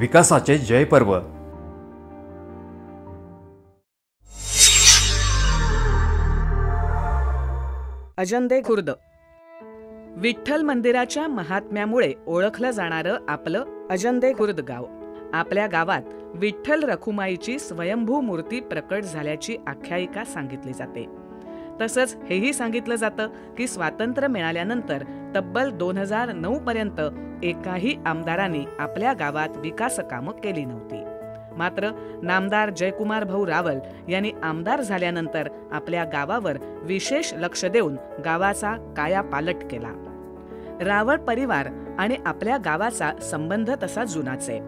विकासाचे जयपर्व. अजंदे खुर्द विठ्ठल मंदिराच्या महात्म्यामुळे ओळखलं जाणारं आपलं अजंदे खुर्द गाव. आपल्या गावात विठ्ठल रखुमाईची स्वयंभू मूर्ती प्रकट झाल्याची आख्यायिका सांगितली जाते. तसंच हेही सांगितलं जातं की स्वातंत्र्य मिळाल्यानंतर तब्बल 2009 पर्यंत एकाही आमदारांनी आपल्या गावात विकास कामं केली नव्हती. मात्र नामदार जयकुमार भाऊ रावल यांनी आमदार झाल्यानंतर आपल्या गावावर विशेष लक्ष देऊन गावाचा कायापालट केला. रावळ परिवार आणि आपल्या गावाचा संबंध तसा जुनाच आहे.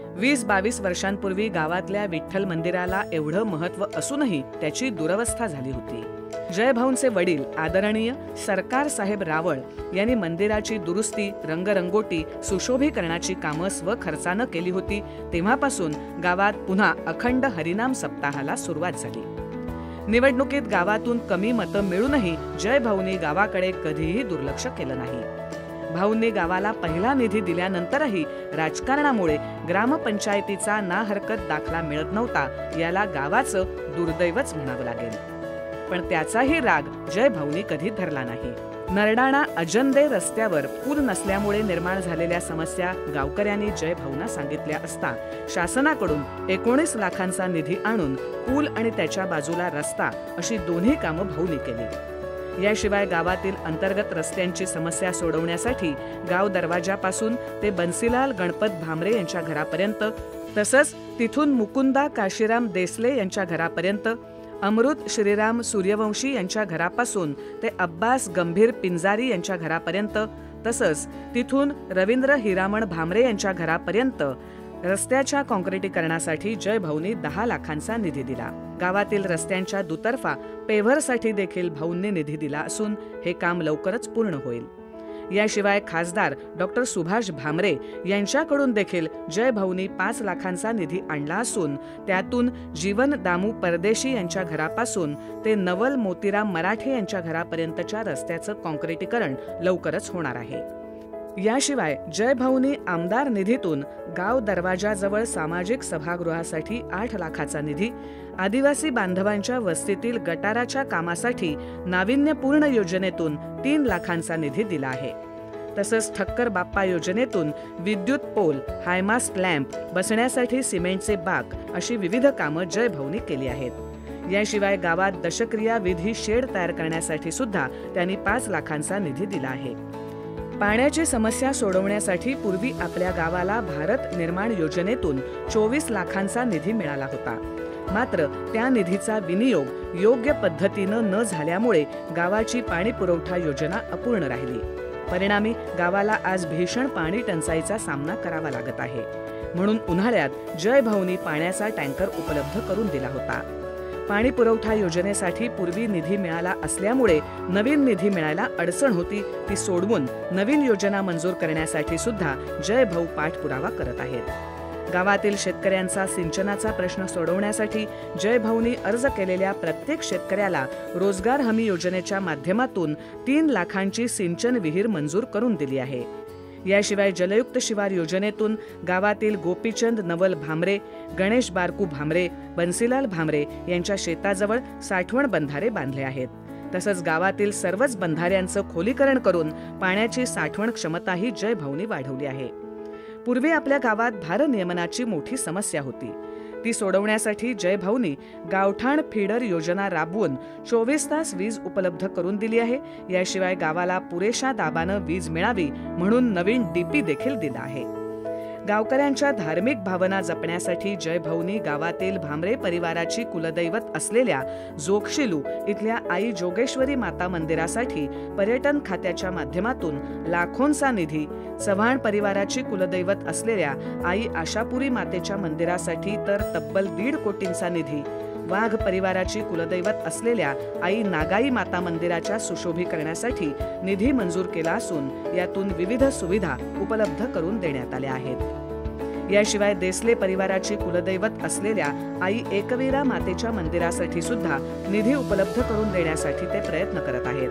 20-22 वर्षांपूर्वी गावातल्या विठ्ठल मंदिराला एवढं महत्त्व असूनही त्याची दुरवस्था झाली होती. जयभाऊंचे वडील आदरणीय सरकार साहेब रावळ यांनी मंदिराची दुरुस्ती, रंगरंगोटी, सुशोभीकरणाची कामं स्वखर्चानं केली होती. तेव्हापासून गावात पुन्हा अखंड हरिनाम सप्ताहाला सुरुवात झाली. निवडणुकीत गावातून कमी मतं मिळूनही जयभाऊंनी गावाकडे कधीही दुर्लक्ष केलं नाही. भाऊंनी गावाला पहिला निधी दिल्यानंतरही राजकारणामुळे ग्रामपंचायतीचा ना हरकत दाखला मिळत नव्हता. याला गावाचं दुर्दैवच म्हणावं लागेल. पण त्याचाही राग जयभाऊंनी कधी धरला नाही. नरडाणा अजंदे रस्त्यावर पूल नसल्यामुळे निर्माण झालेल्या समस्या गावकऱ्यांनी जयभाऊंना सांगितल्या असता शासनाकडून 19 लाखांचा निधी आणून पूल आणि त्याच्या बाजूला रस्ता अशी दोन्ही कामं भाऊंनी केली. याशिवाय गावातील अंतर्गत रस्त्यांची समस्या सोडवण्यासाठी गाव दरवाजापासून ते बन्सीलाल गणपत भामरे यांच्या घरापर्यंत, तसंच तिथून मुकुंदा काशीराम देसले यांच्या घरापर्यंत, अमृत श्रीराम सूर्यवंशी यांच्या घरापासून ते अब्बास गंभीर पिंजारी यांच्या घरापर्यंत, तसंच तिथून रवींद्र हिरामण भामरे यांच्या घरापर्यंत रस्त्याच्या काँक्रिटीकरणासाठी जयभाऊंनी 10 लाखांचा निधी दिला. गावातील रस्त्यांच्या दुतर्फा पेव्हरसाठी देखील भाऊंनी निधी दिला असून हे काम लवकरच पूर्ण होईल. याशिवाय खासदार डॉक्टर सुभाष भामरे यांच्याकडून देखील जयभाऊंनी 5 लाखांचा निधी आणला असून त्यातून जीवन दामू परदेशी यांच्या घरापासून ते नवल मोतीराम मराठे यांच्या घरापर्यंतच्या रस्त्याचं काँक्रिटीकरण लवकरच होणार आहे. याशिवाय जयभाऊंनी आमदार निधीतून गाव दरवाजाजवळ सामाजिक सभागृहासाठी 8 लाखाचा निधी, आदिवासी बांधवांच्या वस्तीतील गटाराच्या कामासाठी नाविन्यपूर्ण योजनेतून 3 लाखांचा निधी दिला आहे. तसंच ठक्कर बाप्पा योजनेतून विद्युत पोल, हायमास्ट लॅम्प बसण्यासाठी सिमेंटचे बाक अशी विविध कामं जयभाऊंनी केली आहेत. याशिवाय गावात दशक्रिया विधी शेड तयार करण्यासाठी सुद्धा त्यांनी 5 लाखांचा निधी दिला आहे. पाण्याची समस्या सोडवण्यासाठी पूर्वी आपल्या गावाला भारत निर्माण योजनेतून 24 लाखांचा निधी मिळाला होता. मात्र त्या निधीचा विनियोग योग्य पद्धतीनं न झाल्यामुळे गावाची पाणी पुरवठा योजना अपूर्ण राहिली. परिणामी गावाला आज भीषण पाणी टंचाईचा सामना करावा लागत आहे. म्हणून उन्हाळ्यात जयभाऊंनी पाण्याचा टँकर उपलब्ध करून दिला होता. पाणी पुरवठा योजनेसाठी पूर्वी निधी मिळाला असल्यामुळे नवीन निधी मिळायला अडचण होती. ती सोडवून नवीन योजना मंजूर करण्यासाठी सुद्धा जयभाऊ पाठपुरावा करत आहेत. गावातील शेतकऱ्यांचा सिंचनाचा प्रश्न सोडवण्यासाठी जयभाऊंनी अर्ज केलेल्या प्रत्येक शेतकऱ्याला रोजगार हमी योजनेच्या माध्यमातून 3 लाखांची सिंचन विहीर मंजूर करून दिली आहे. याशिवाय जलयुक्त शिवार योजनेतून गावातील गोपीचंद नवल भामरे, गणेश बारकू भामरे, बन्सीलाल भामरे यांच्या शेताजवळ साठवण बंधारे बांधले आहेत. तसंच गावातील सर्वच बंधाऱ्यांचं खोलीकरण करून पाण्याची साठवण क्षमताही जयभाऊंनी वाढवली आहे. पूर्वी आपल्या गावात भारनियमनाची मोठी समस्या होती. ती सोडवण्यासाठी जयभाऊंनी गावठाण फीडर योजना राबवून 24 तास वीज उपलब्ध करून दिली आहे. याशिवाय गावाला पुरेशा दाबानं वीज मिळावी म्हणून नवीन डीपी देखील दिला आहे. गावकऱ्यांच्या धार्मिक भावना जपण्यासाठी जयभाऊंनी गावातील भामरे परिवाराची कुलदैवत असलेल्या जोगशिलू इथल्या आई जोगेश्वरी माता मंदिरासाठी पर्यटन खात्याच्या माध्यमातून लाखोंचा निधी, चव्हाण परिवाराची कुलदैवत असलेल्या आई आशापुरी मातेच्या मंदिरासाठी तर तब्बल 1.5 कोटींचा निधी, वाघ परिवाराची कुलदैवत असलेल्या आई नागाई माता मंदिराच्या सुशोभीकरणासाठी निधी मंजूर केला असून यातून विविध सुविधा उपलब्ध करून देण्यात आल्या आहेत. याशिवाय देसले परिवाराची कुलदैवत असलेल्या आई एकवीरा मातेच्या मंदिरासाठी सुद्धा निधी उपलब्ध करून देण्यासाठी ते प्रयत्न करत आहेत.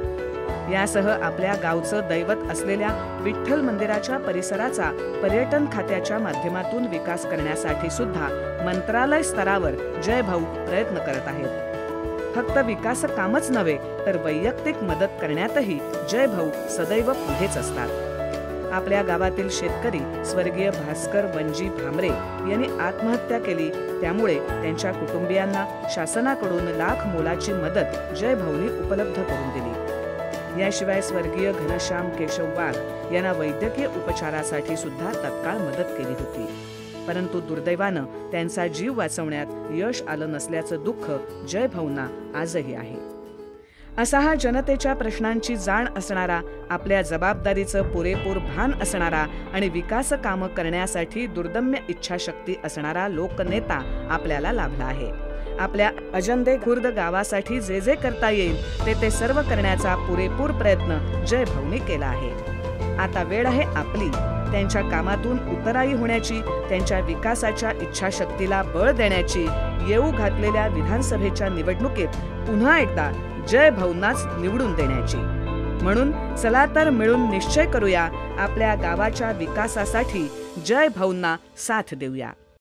यासह आपल्या गावचं दैवत असलेल्या विठ्ठल मंदिराच्या परिसराचा पर्यटन खात्याच्या माध्यमातून विकास करण्यासाठी सुद्धा मंत्रालय स्तरावर जय भाऊ प्रयत्न करत आहेत. फक्त विकास कामच नव्हे तर वैयक्तिक मदत करण्यातही जय भाऊ सदैव पुढेच असतात. आपल्या गावातील शेतकरी स्वर्गीय भास्कर वंजी भामरे यांनी आत्महत्या केली, त्यामुळे त्यांच्या कुटुंबियांना शासनाकडून लाख मोलाची मदत जय भाऊंनी उपलब्ध करून दिली. याशिवाय स्वर्गीय घनश्याम केशव वाघ यांना वैद्यकीय उपचारासाठी सुद्धा तत्काळ मदत केली होती. परंतु दुर्दैवानं त्यांचा जीव वाचवण्यात यश आलं नसल्याचं दुःख जय भाऊंना आजही आहे. असा हा जनतेच्या प्रश्नांची जाण असणारा, आपल्या जबाबदारीचं पुरेपूर भान असणारा आणि विकास कामं करण्यासाठी दुर्दम्य इच्छाशक्ती असणारा लोकनेता आपल्याला लाभला आहे. आपल्या अजंदे खुर्द गावासाठी जे जे करता येईल ते सर्व करण्याचा पुरेपूर प्रयत्न जय भाऊंनी केला आहे. आता वेळ आहे आपली त्यांच्या कामातून उतराई होण्याची, त्यांच्या विकासाच्या इच्छाशक्तीला बळ देण्याची. येऊ घातलेल्या विधानसभेच्या निवडणुकीत पुन्हा एकदा जय भाऊंनाच निवडून देण्याची. म्हणून चला तर मिळून निश्चय करूया, आपल्या गावाच्या विकासासाठी जय भाऊंना साथ देऊया.